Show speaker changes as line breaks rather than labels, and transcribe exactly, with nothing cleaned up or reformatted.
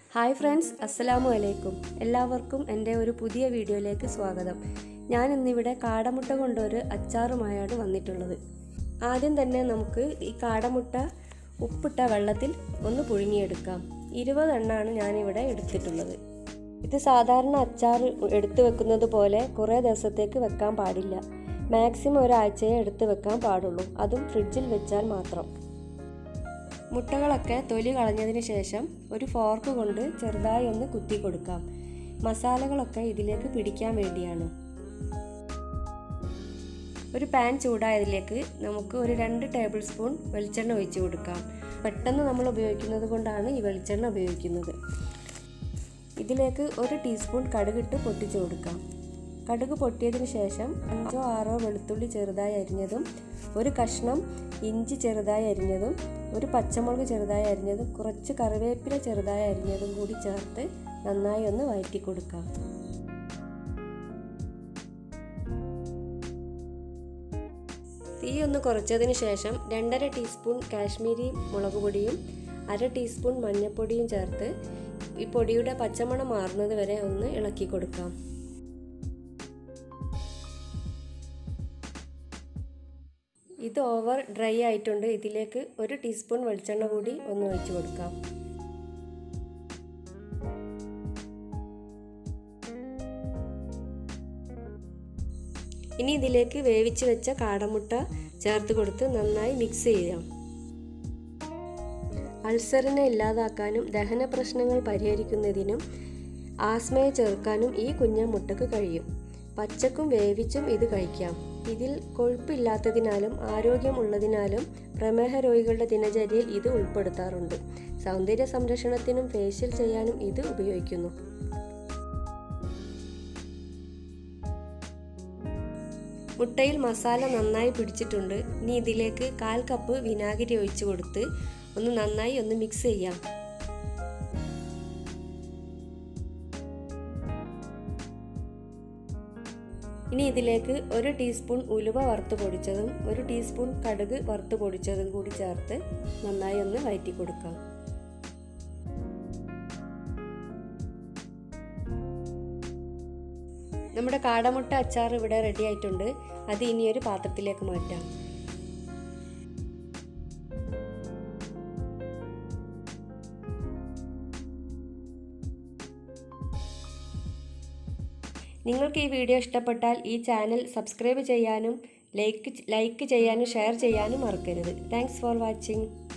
Hi friends, അസ്സലാമു അലൈക്കും. എല്ലാവർക്കും എൻ്റെ ഒരു പുതിയ വീഡിയോയിലേക്ക് സ്വാഗതം. ഞാൻ ഇന്നിവിടെ കാടമുട്ട കൊണ്ടൊരു അച്ചാറുമായാണ് വന്നിട്ടുള്ളത്. ആദ്യം തന്നെ നമുക്ക് ഈ കാടമുട്ട ഉപ്പിട്ട വെള്ളത്തിൽ ഒന്ന് പുഴുങ്ങിയെടുക്കാം. ഇരുപത് എണ്ണമാണ് ഞാനിവിടെ എടുത്തിട്ടുള്ളത്. ഇത് സാധാരണ അച്ചാർ എടുത്തു വെക്കുന്നത് പോലെ കുറേ ദിവസത്തേക്ക് വെക്കാൻ പാടില്ല. മാക്സിമം ഒരാഴ്ചയെ എടുത്തു വെക്കാൻ പാടുള്ളൂ, അതും ഫ്രിഡ്ജിൽ വെച്ചാൽ മാത്രം. മുട്ടകളൊക്കെ തൊലി കളഞ്ഞതിന് ശേഷം ഒരു ഫോർക്ക് കൊണ്ട് ചെറുതായി ഒന്ന് കുത്തി കൊടുക്കാം. മസാലകളൊക്കെ ഇതിലേക്ക് പിടിക്കാൻ വേണ്ടിയാണ്. ഒരു പാൻ ചൂടായതിലേക്ക് നമുക്ക് ഒരു രണ്ട് ടേബിൾ സ്പൂൺ വെളിച്ചെണ്ണ ഒഴിച്ചു കൊടുക്കാം. പെട്ടെന്ന് നമ്മൾ ഉപയോഗിക്കുന്നത് കൊണ്ടാണ് ഈ വെളിച്ചെണ്ണ ഉപയോഗിക്കുന്നത്. ഇതിലേക്ക് ഒരു ടീസ്പൂൺ കടുകിട്ട് പൊട്ടിച്ചു കൊടുക്കാം. കടുക് പൊട്ടിയതിന് ശേഷം അഞ്ചോ ആറോ വെളുത്തുള്ളി ചെറുതായി അരിഞ്ഞതും, ഒരു കഷ്ണം ഇഞ്ചി ചെറുതായി അരിഞ്ഞതും, ഒരു പച്ചമുളക് ചെറുതായി അരിഞ്ഞതും, കുറച്ച് കറിവേപ്പില ചെറുതായി അരിഞ്ഞതും കൂടി ചേർത്ത് നന്നായി ഒന്ന് വഴറ്റി കൊടുക്കാം. തീ ഒന്ന് കുറച്ചതിന് ശേഷം രണ്ടര ടീസ്പൂൺ കാശ്മീരി മുളക് പൊടിയും അര ടീസ്പൂൺ മഞ്ഞൾപ്പൊടിയും ചേർത്ത് ഈ പൊടിയുടെ പച്ചമണം മാറുന്നത് വരെ ഒന്ന് ഇളക്കി കൊടുക്കാം. ഇത് ഓവർ ഡ്രൈ ആയിട്ടുണ്ട്. ഇതിലേക്ക് ഒരു ടീസ്പൂൺ വെളിച്ചെണ്ണ കൂടി ഒന്ന് ഒഴിച്ചു കൊടുക്കാം. ഇനി ഇതിലേക്ക് വേവിച്ച് വെച്ച കാടമുട്ട ചേർത്ത് കൊടുത്ത് നന്നായി മിക്സ് ചെയ്യാം. അൾസറിനെ ഇല്ലാതാക്കാനും ദഹന പ്രശ്നങ്ങൾ പരിഹരിക്കുന്നതിനും ആസ്മയെ ചെറുക്കാനും ഈ കുഞ്ഞ മുട്ടക്ക് കഴിയും. പച്ചക്കും വേവിച്ചും ഇത് കഴിക്കാം. ഇതിൽ കൊഴുപ്പില്ലാത്തതിനാലും ആരോഗ്യമുള്ളതിനാലും പ്രമേഹ രോഗികളുടെ ദിനചര്യയിൽ ഇത് ഉൾപ്പെടുത്താറുണ്ട്. സൗന്ദര്യ സംരക്ഷണത്തിനും ഫേഷ്യൽ ചെയ്യാനും ഇത് ഉപയോഗിക്കുന്നു. മുട്ടയിൽ മസാല നന്നായി പിടിച്ചിട്ടുണ്ട്. ഇനി ഇതിലേക്ക് കാൽ കപ്പ് വിനാഗിരി ഒഴിച്ചു കൊടുത്ത് ഒന്ന് നന്നായി ഒന്ന് മിക്സ് ചെയ്യാം. ഇനി ഇതിലേക്ക് ഒരു ടീസ്പൂൺ ഉലുവ വറുത്ത് പൊടിച്ചതും ഒരു ടീസ്പൂൺ കടുക് വറുത്ത് പൊടിച്ചതും കൂടി ചേർത്ത് നന്നായി ഒന്ന് വഴറ്റി കൊടുക്കാം. നമ്മുടെ കാടമുട്ട അച്ചാർ ഇവിടെ റെഡി ആയിട്ടുണ്ട്. അത് ഇനി ഒരു പാത്രത്തിലേക്ക് മാറ്റാം. നിങ്ങൾക്ക് ഈ വീഡിയോ ഇഷ്ടപ്പെട്ടാൽ ഈ ചാനൽ സബ്സ്ക്രൈബ് ചെയ്യാനും ലൈക്ക് ലൈക്ക് ചെയ്യാനും ഷെയർ ചെയ്യാനും മറക്കരുത്. Thanks for watching.